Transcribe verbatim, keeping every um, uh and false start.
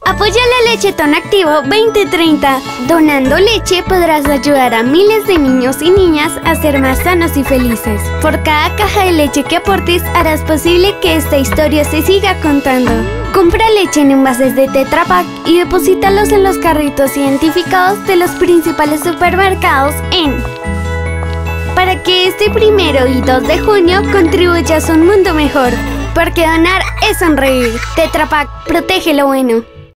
Apoya la Lechetón Activo veinte treinta. Donando leche podrás ayudar a miles de niños y niñas a ser más sanos y felices. Por cada caja de leche que aportes, harás posible que esta historia se siga contando. Compra leche en envases de Tetra Pak y deposítalos en los carritos identificados de los principales supermercados en... Para que este primero y dos de junio contribuyas a un mundo mejor. Porque donar es sonreír. Tetra Pak, protege lo bueno.